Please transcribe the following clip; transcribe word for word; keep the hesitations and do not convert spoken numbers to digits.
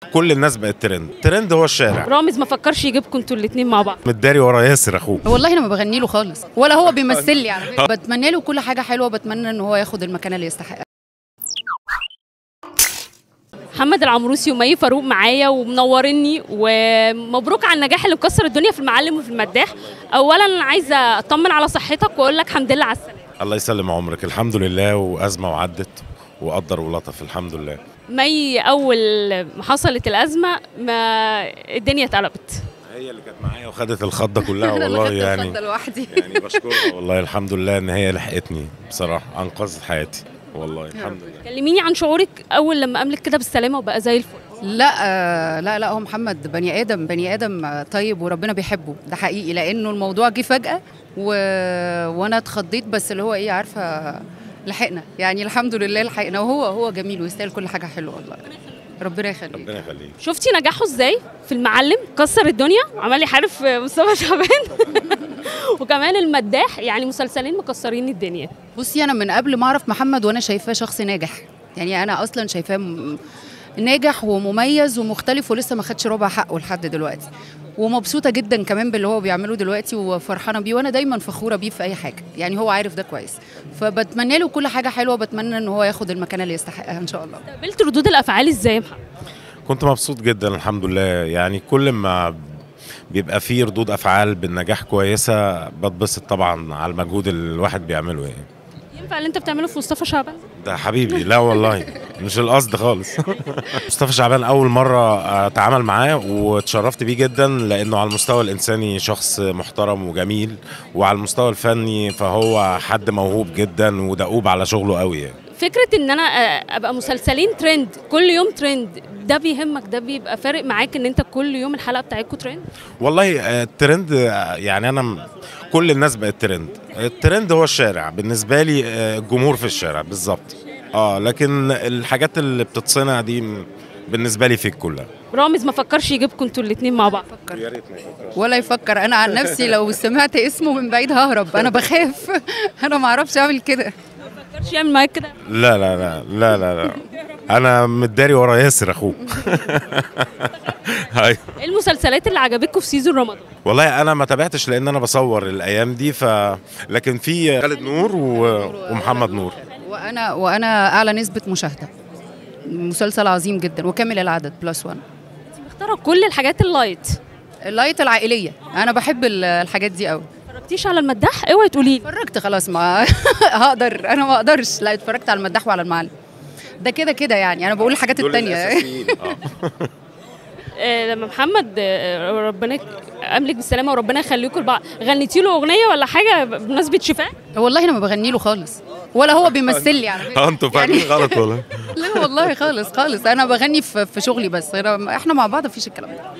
كل الناس بقت ترند. ترند هو الشارع. رامز ما فكرش يجيبكم انتوا الاثنين مع بعض؟ متداري ورا ياسر اخوه. والله انا ما بغني له خالص ولا هو بيمثل لي، على فكره بتمنى له كل حاجه حلوه، بتمنى ان هو ياخد المكان اللي يستحقها. محمد العمروسي ومي فاروق معايا ومنورني، ومبروك على النجاح اللي مكسر الدنيا في المعلم وفي المداح. اولا عايزه اطمن على صحتك واقول لك الحمد لله على السلامه. الله يسلم عمرك. الحمد لله، وازمه وعدت وقدر ولطف الحمد لله. مي اول ما حصلت الازمه ما الدنيا اتقلبت، هي اللي كانت معايا وخدت الخضه كلها والله. يعني لوحدي يعني بشكرها والله. الحمد لله ان هي لحقتني بصراحه، انقذت حياتي والله الحمد لله. كلميني عن شعورك اول لما قاملك كده بالسلامه وبقى زي الفل. لا آه لا لا هو محمد بني ادم بني ادم طيب وربنا بيحبه، ده حقيقي، لانه الموضوع جه فجاه و... وانا اتخضيت، بس اللي هو ايه عارفه لحقنا يعني، الحمد لله لحقنا، وهو هو جميل ويستاهل كل حاجه حلوه والله. ربنا يخليك. ربنا يخليك. شفتي نجاحه ازاي في المعلم؟ كسر الدنيا، عمال يحارب في مصطفى شعبان وكمان المداح، يعني مسلسلين مكسرين الدنيا. بصي انا من قبل ما اعرف محمد وانا شايفاه شخص ناجح، يعني انا اصلا شايفاه م... ناجح ومميز ومختلف، ولسه ما خدش ربع حقه لحد دلوقتي، ومبسوطه جدا كمان باللي هو بيعمله دلوقتي وفرحانه بيه، وانا دايما فخوره بيه في اي حاجه، يعني هو عارف ده كويس، فبتمنى له كل حاجه حلوه، بتمنى ان هو ياخد المكان اللي يستحقها ان شاء الله. قابلت ردود الافعال ازاي يا محمد؟ كنت مبسوط جدا الحمد لله. يعني كل ما بيبقى فيه ردود افعال بالنجاح كويسه بتبسط طبعا على المجهود اللي الواحد بيعمله. يعني ينفع اللي انت بتعمله في مصطفى شعبان؟ ده حبيبي، لا والله مش القصد خالص. مصطفى شعبان اول مره اتعامل معاه واتشرفت بيه جدا، لانه على المستوى الانساني شخص محترم وجميل، وعلى المستوى الفني فهو حد موهوب جدا ودؤوب على شغله قوي. يعني فكره ان انا ابقى مسلسلين ترند كل يوم ترند، ده بيهمك؟ ده بيبقى فارق معاك ان انت كل يوم الحلقه بتاعتكم ترند؟ والله الترند يعني انا كل الناس بقت ترند. الترند هو الشارع بالنسبه لي، الجمهور في الشارع بالظبط. اه لكن الحاجات اللي بتتصنع دي بالنسبه لي فيك كلها. رامز ما فكرش يجيبكم انتوا الاثنين مع بعض؟ فكر. يا ريت ما يفكرش ولا يفكر. انا عن نفسي لو سمعت اسمه من بعيد ههرب، انا بخاف انا ما اعرفش اعمل كده. ما فكرش يعمل معاك كده؟ لا لا لا لا لا, لا. انا متداري ورا ياسر اخوه. ايه المسلسلات اللي عجبتكم في سيزون رمضان؟ والله انا ما تابعتش لان انا بصور الايام دي، ف لكن في خالد نور و... ومحمد نور. وانا وانا اعلى نسبه مشاهده، مسلسل عظيم جدا، وكامل العدد بلس وان. انت مختاره كل الحاجات اللايت اللايت العائليه، انا بحب الحاجات دي قوي. ما اتفرجتيش على المداح؟ اوعي تقولي لي. اتفرجت خلاص، ما هقدر انا ما اقدرش. لا اتفرجت على المداح وعلى المعلم، ده كده كده يعني، انا بقول الحاجات التانية. لما محمد ربنا املك بالسلامه وربنا يخليكم لبعض، غنيتي له اغنيه ولا حاجه بمناسبه شفاه؟ والله انا ما بغني له خالص ولا هو بيمثل لي، على فكره. انتوا فاهمين غلط والله. لا والله خالص خالص، انا بغني في شغلي بس، احنا مع بعض مفيش الكلام ده.